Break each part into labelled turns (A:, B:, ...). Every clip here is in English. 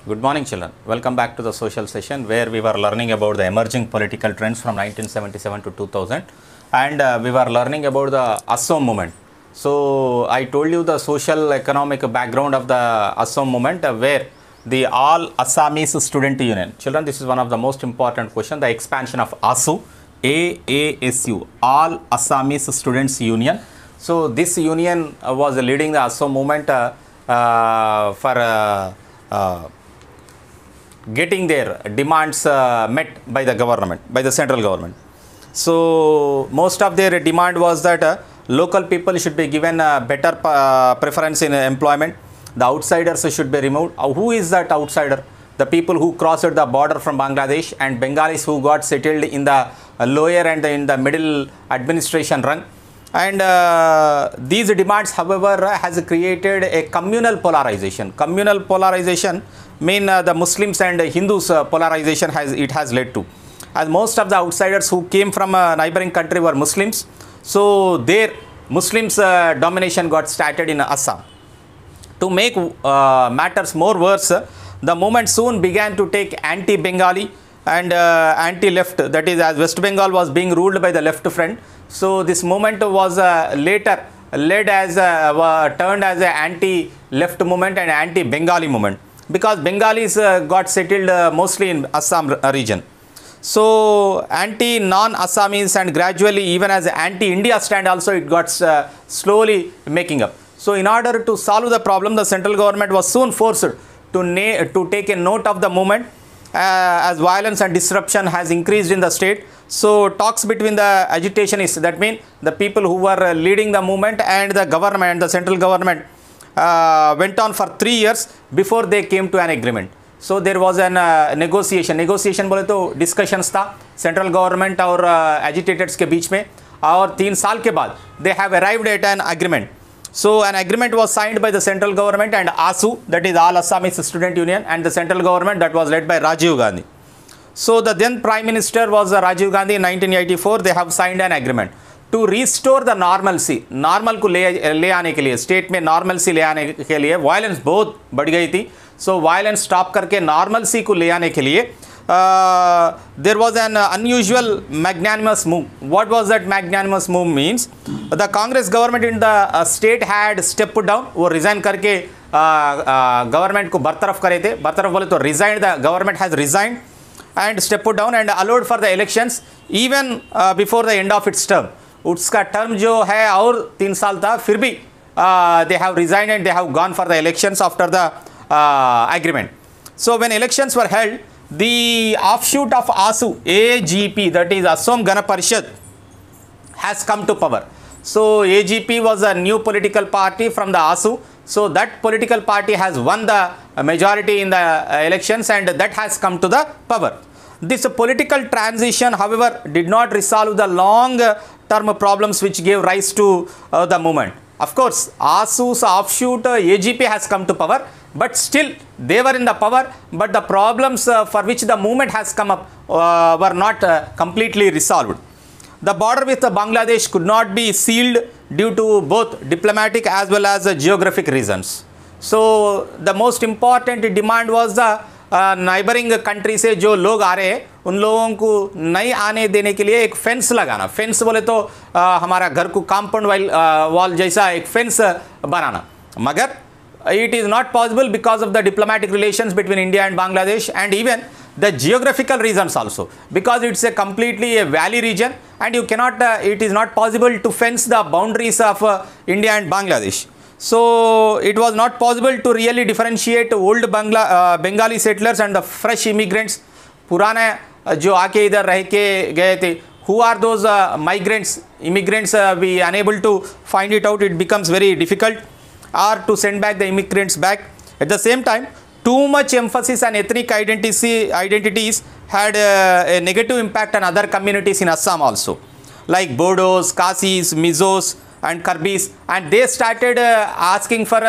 A: Good morning, children. Welcome back to the social session where we were learning about the emerging political trends from 1977 to 2000, and we were learning about the Assam movement. So I told you the social economic background of the Assam movement, where the All Assamese Student Union. Children, this is one of the most important question. The expansion of ASU, AASU, All Assamese Students Union. So this union was leading the Assam movement for getting their demands met by the government, by the central government. So most of their demand was that local people should be given better preference in employment. The outsiders should be removed. Who is that outsider? The people who crossed the border from Bangladesh and Bengalis who got settled in the lower and in the middle administration rung. And these demands, however, has created a communal polarization. Communal polarization mean the Muslims and Hindus polarization has led to. As most of the outsiders who came from a neighboring country were Muslims, so their Muslims domination got started in Assam. To make matters more worse, the movement soon began to take anti-Bengali and anti-left, that is, as West Bengal was being ruled by the left front. So this movement was later led as turned as an anti-left movement and anti-Bengali movement, because Bengalis got settled mostly in Assam region. So anti-non-Assamese and gradually even as anti-India stand also it got slowly making up. So in order to solve the problem, the central government was soon forced to take a note of the movement as violence and disruption has increased in the state. So talks between the agitationists, that means the people who were leading the movement and the government, the central government, went on for 3 years before they came to an agreement. So there was an negotiation बोले तो discussions था central government और agitators के बीच में, और 3 साल के बाद they have arrived at an agreement. So an agreement was signed by the central government and ASU, that is All Assamese Student Union, and the central government that was led by Rajiv Gandhi. So the then Prime Minister was Rajiv Gandhi in 1984. They have signed an agreement to restore the normalcy. Normal को ले आने के लिए, state में normalcy ले आने के लिए, violence बहुत बढ़ गई थी. So violence stop करके normalcy को ले आने के लिए there was an unusual magnanimous move. What was that magnanimous move means? The Congress government in the state had stepped down. वो resign करके government को बरतरफ करे थे. बरतरफ बोले तो resigned. The government has resigned and stepped down and allowed for the elections even before the end of its term. उसका term जो है और 3 साल था, फिर भी they have resigned and they have gone for the elections after the agreement. So when elections were held, the offshoot of ASU, AGP, that is Assam Gana Parishad, has come to power. So AGP was a new political party from the ASU. So that political party has won the majority in the elections and that has come to the power. This political transition, however, did not resolve the long term problems which gave rise to the movement. Of course, ASU's offshoot AGP has come to power, but still they were in the power, but the problems for which the movement has come up were not completely resolved. The border with Bangladesh could not be sealed due to both diplomatic as well as geographic reasons. So the most important demand was the neighboring country से जो लोग आ रहे हैं उन लोगों को नहीं आने देने के लिए एक फेंस लगाना. फेंस बोले तो हमारा घर को कंपाउंड वॉल जैसा एक फेंस बनाना. मगर it is not possible because of the diplomatic relations between India and Bangladesh, and even the geographical reasons also, because it's a completely a valley region and you cannot it is not possible to fence the boundaries of India and Bangladesh. So it was not possible to really differentiate old Bengali settlers and the fresh immigrants, पुराने जो आके इधर रह के गए थे. Who are those migrants, immigrants? We unable to find it out. It becomes very difficult or to send back the immigrants back. At the same time, too much emphasis on ethnic identities had a negative impact on other communities in Assam also, like Bodos, Kasis, Mizos and Karbis, and they started asking for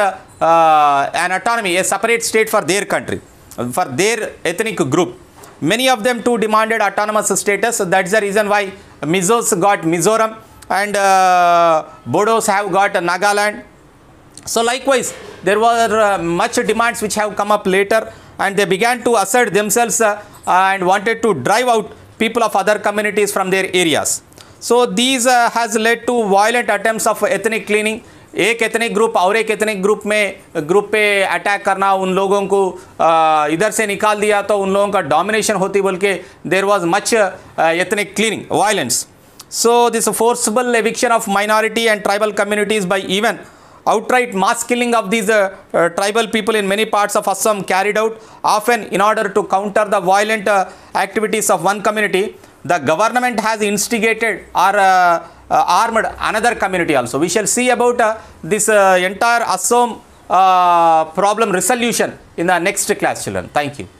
A: an autonomy, a separate state for their country, for their ethnic group. Many of them too demanded autonomous status. That's the reason why Mizos got Mizoram and Bodos have got Nagaland, So likewise, there were much demands which have come up later, and they began to assert themselves and wanted to drive out people of other communities from their areas. So these has led to violent attempts of ethnic cleaning. एक ethnic group और एक ethnic group पे attack करना, उन लोगों को इधर से निकाल दिया तो उन लोगों का डोमिनेशन होती, बोल के there was much ethnic cleaning violence. So this forcible eviction of minority and tribal communities by even outright mass killing of these tribal people in many parts of Assam carried out often in order to counter the violent activities of one community. The government has instigated or armed another community also. We shall see about this entire Assam problem resolution in the next class, children. Thank you.